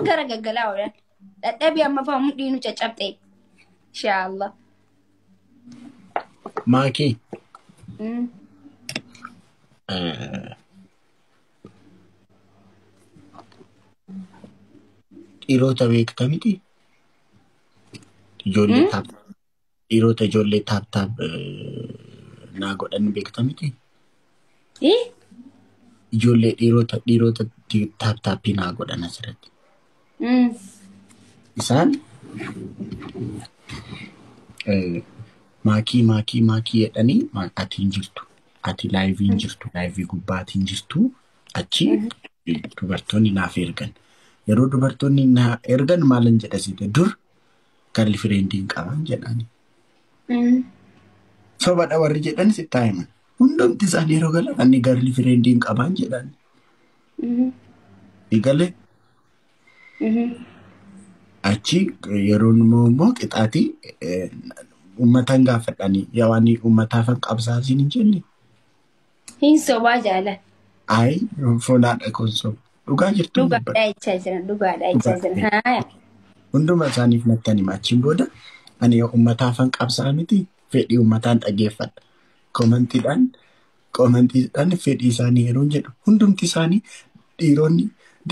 gara gaggalaa oolan. Dadhabii amma fa'a mudhiinu caccabtee. Inshaallah. Makii. Dhiirota beektaa miti? Ijoollee taap. Dhiirota ijoollee taap naa godhan beektaa miti? Ijoollee dhiirota taap naa godhan asirratti. Isaan Makii jedhanii ati hin jirtu. Ati laayivii hin jirtu. Laayivii gubbaatti hin jirtu. Achi dubartoonni naaf ergan. Yeroo dubartoonni na ergan maalan jedhasite dur garli fireendiin qaban jedhani. Sobadha warri jedhan sitti himan. Hundumti isaanii yeroo galan ani garli fireendiin qaban jedhani. Igale. Achi yeroo immoo qixaatii ummatan gaafadhani yaawani ummataafan qabsaasiin hin jenne. Hin sobaa jaalan. Ay fonaadha kun soba. Dhugaa jirtu. Dhugaadhaa ichaa jiran. Hunduma isaaniif nattani maachiin booda ani ummataafan qabsaa miti fedhii ummataan dhageeffadha. Koomentiidhaan fedhii isaanii yeroo jedhu hundumti isaanii dhiironni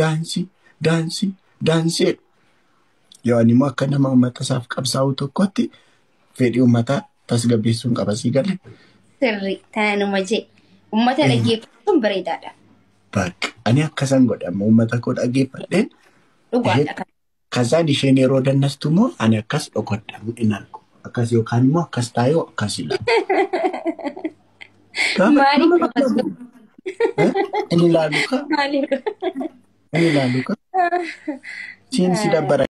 daansii. Yoo ani immoo akka nama ummata isaaf qabsaa'u tokkotti fedhii ummataa tasgabbeessuun qabasii galee. Sirrii taanuma jee ummata dhaggeeffachuun bareedaadha. Bakka ani akkasan godhama ummata koo dhaggeeffadheen. Dhugaadha. Kasaan isheen yeroo dannastu immoo ani akkas dhokodhamu hin argu. Akkas yookaan immoo akkas taayoo akkas ilaala. Maaliif? Inni ilaalu ka? Siin si dabbara.